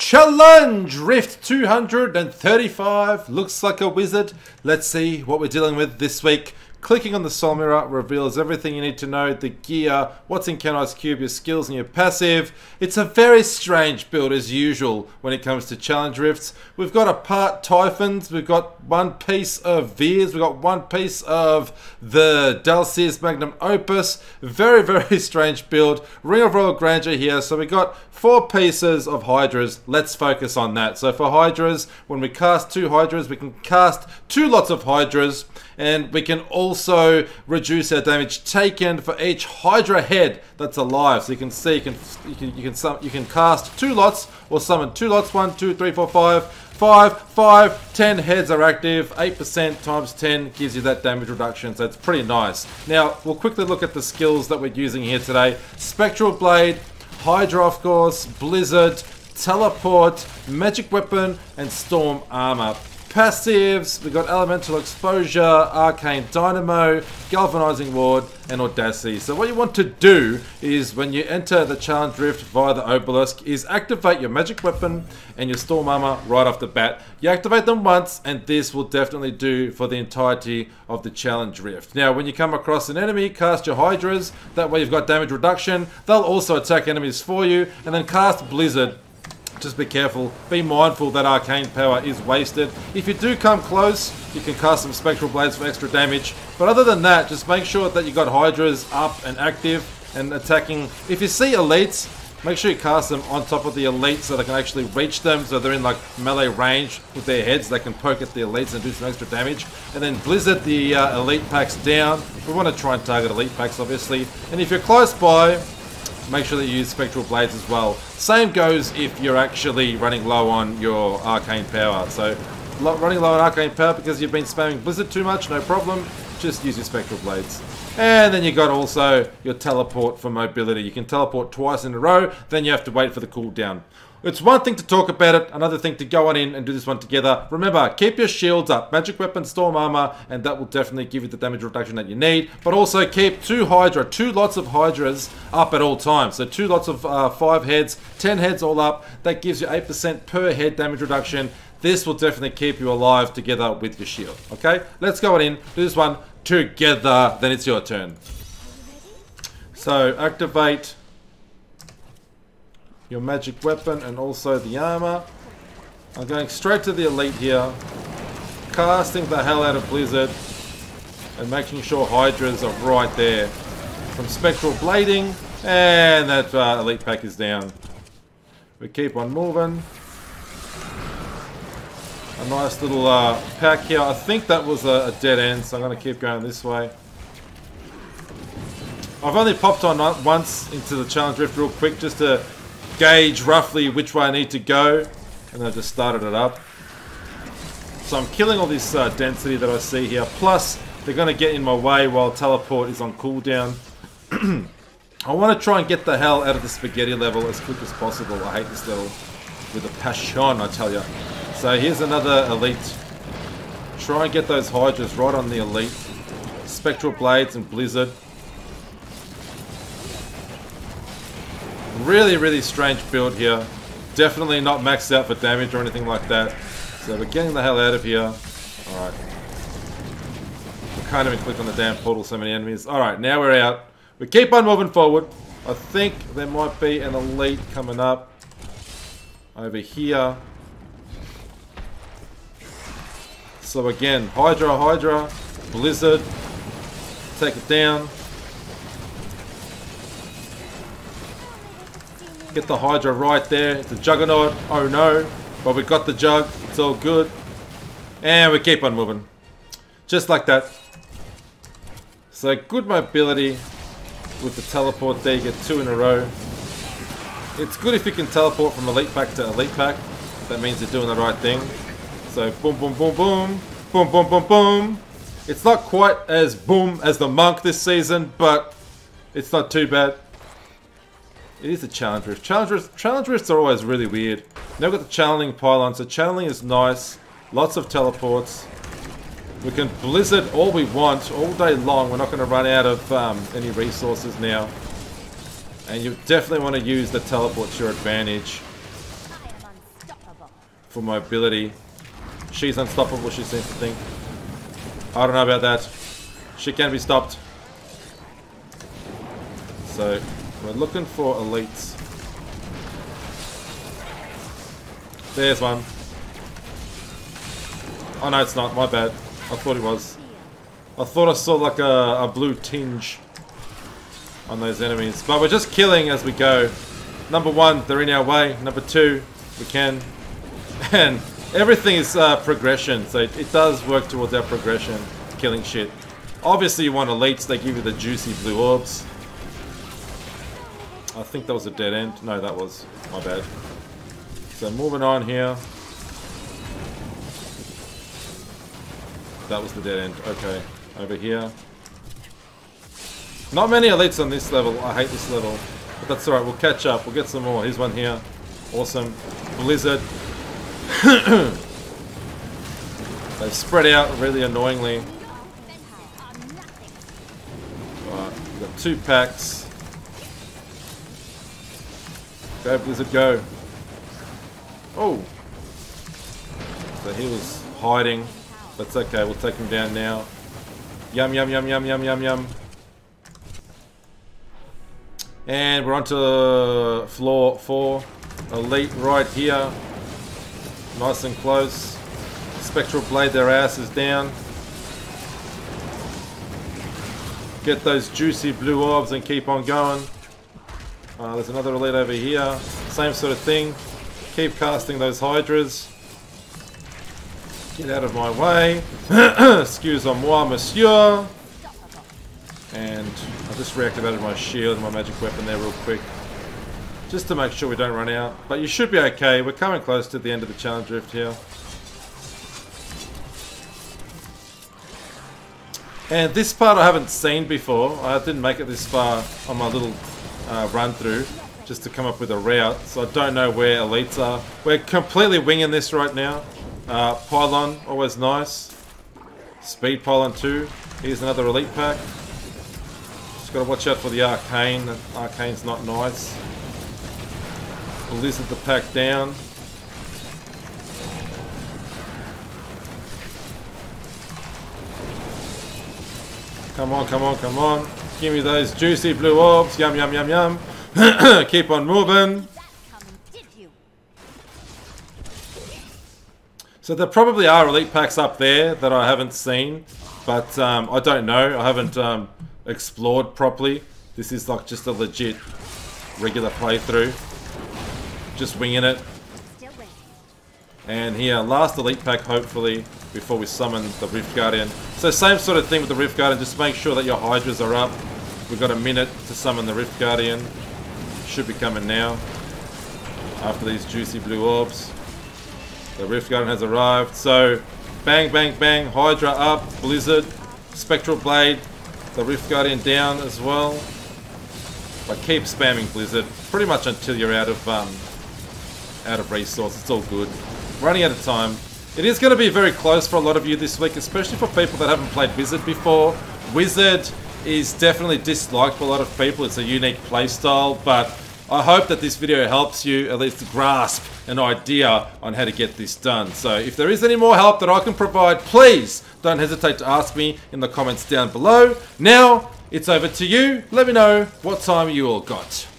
Challenge Rift 235. Looks like a wizard. Let's see what we're dealing with this week. Clicking on the soul mirror reveals everything you need to know. The gear, what's in Kenai's cube, your skills and your passive. It's a very strange build as usual when it comes to challenge rifts. We've got a part Typhons, we've got one piece of Veers, we've got one piece of the Dalseer's Magnum Opus. Very, very strange build. Ring of Royal Grandeur here. So we got 4 pieces of Hydras. Let's focus on that. So for Hydras, when we cast 2 Hydras, we can cast 2 lots of Hydras, and we can also reduce our damage taken for each Hydra head that's alive. So you can see you can cast 2 lots or summon 2 lots. 1, 2, 3, 4, 5, 10 heads are active. 8% times 10 gives you that damage reduction, so it's pretty nice. Now we'll quickly look at the skills that we're using here today. Spectral Blade, Hydra of course, Blizzard, Teleport, Magic Weapon, and Storm Armor. Passives, we've got Elemental Exposure, Arcane Dynamo, Galvanizing Ward, and Audacity. So what you want to do is, when you enter the Challenge Rift via the Obelisk, is activate your Magic Weapon and your Storm Armor right off the bat. You activate them once, and this will definitely do for the entirety of the Challenge Rift. Now, when you come across an enemy, cast your Hydras. That way you've got damage reduction. They'll also attack enemies for you, and then cast Blizzard. Just be careful, be mindful that arcane power is wasted. If you do come close, you can cast some Spectral Blades for extra damage. But other than that, just make sure that you got Hydras up and active and attacking. If you see elites, make sure you cast them on top of the elites so they can actually reach them, so they're in like melee range with their heads. They can poke at the elites and do some extra damage. And then Blizzard the elite packs down. We want to try and target elite packs obviously. And if you're close by, make sure that you use Spectral Blades as well. Same goes if you're actually running low on your arcane power. So running low on arcane power because you've been spamming Blizzard too much, no problem. Just use your Spectral Blades. And then you got also your teleport for mobility. You can teleport twice in a row, then you have to wait for the cooldown. It's one thing to talk about it, another thing to go on in and do this one together. Remember, keep your shields up, Magic Weapon, Storm Armor, and that will definitely give you the damage reduction that you need. But also keep 2 lots of Hydras up at all times. So 2 lots of 5 heads, 10 heads all up. That gives you 8% per head damage reduction. This will definitely keep you alive together with your shield. Okay, let's go on in, do this one together, then it's your turn. So activate your Magic Weapon and also the armor. I'm going straight to the elite here, casting the hell out of Blizzard and making sure Hydras are right there. Some Spectral Blading, and that elite pack is down. We keep on moving. A nice little pack here. I think that was a dead end, so I'm going to keep going this way. I've only popped on once into the Challenge Rift real quick just to gauge roughly which way I need to go, and I just started it up. So I'm killing all this density that I see here, plus they're going to get in my way while teleport is on cooldown. I want to try and get the hell out of the spaghetti level as quick as possible. I hate this level with a passion, I tell you. So here's another elite. Try and get those Hydras right on the elite. Spectral Blades and Blizzard. Really, really strange build here. Definitely not maxed out for damage or anything like that. So we're getting the hell out of here. Alright. I can't even click on the damn portal, so many enemies. Alright, now we're out. We keep on moving forward. I think there might be an elite coming up over here. So again, Hydra, Blizzard. Take it down. Get the Hydra right there. It's a Juggernaut. Oh no. But we got the Jug. It's all good. And we keep on moving. Just like that. So good mobility with the teleport there. You get 2 in a row. It's good if you can teleport from elite pack to elite pack. That means you're doing the right thing. So boom, boom, boom, boom. Boom, boom, boom, boom. It's not quite as boom as the Monk this season, but it's not too bad. It is a Challenge Rift. Challenge Rifts are always really weird. Now we've got the Channeling Pylon, so channeling is nice. Lots of teleports. We can Blizzard all we want, all day long. We're not going to run out of any resources now. And you definitely want to use the teleport to your advantage. for mobility. She's unstoppable, she seems to think. I don't know about that. She can be stopped. So, we're looking for elites. There's one. Oh no, it's not. My bad. I thought it was. I thought I saw like a blue tinge on those enemies. But we're just killing as we go. Number one, they're in our way. Number two, we can. And everything is progression. So it does work towards our progression. Killing shit. Obviously you want elites. They give you the juicy blue orbs. I think that was a dead end. No, that was. My bad. So moving on here. That was the dead end. Okay. Over here. Not many elites on this level. I hate this level. But that's alright. We'll catch up. We'll get some more. Here's one here. Awesome. Blizzard. They've spread out really annoyingly. Alright. We've got 2 packs. Go Blizzard, go. Oh. So he was hiding. That's okay, we'll take him down now. Yum, yum, yum, yum, yum, yum, yum. And we're on to floor 4. Elite right here. Nice and close. Spectral Blade their asses down. Get those juicy blue orbs and keep on going. There's another elite over here. Same sort of thing. Keep casting those hydras. Get out of my way. Excuse-moi, monsieur. And I just reactivated my shield and my magic weapon there real quick. Just to make sure we don't run out. But you should be okay. We're coming close to the end of the challenge rift here. And this part I haven't seen before. I didn't make it this far on my little run through. Just to come up with a route. So I don't know where elites are. We're completely winging this right now. Pylon, always nice. Speed Pylon 2. Here's another elite pack. Just gotta watch out for the Arcane. Arcane's not nice. Blizzard the pack down. Come on, come on, come on. Give me those juicy blue orbs. Yum, yum, yum, yum. Keep on moving. So there probably are elite packs up there that I haven't seen. But I don't know. I haven't explored properly. This is like just a legit regular playthrough. Just winging it. And here, last elite pack hopefully before we summon the Rift Guardian. So same sort of thing with the Rift Guardian, just make sure that your hydras are up. We've got a minute to summon the Rift Guardian. Should be coming now. After these juicy blue orbs. The Rift Guardian has arrived. So bang, bang, bang, Hydra up, Blizzard, Spectral Blade, the Rift Guardian down as well. But keep spamming Blizzard pretty much until you're out of resource. It's all good. Running out of time. It is going to be very close for a lot of you this week, especially for people that haven't played Wizard before. Wizard is definitely disliked by a lot of people. It's a unique playstyle, but I hope that this video helps you at least grasp an idea on how to get this done. So if there is any more help that I can provide, please don't hesitate to ask me in the comments down below. Now, it's over to you. Let me know what time you all got.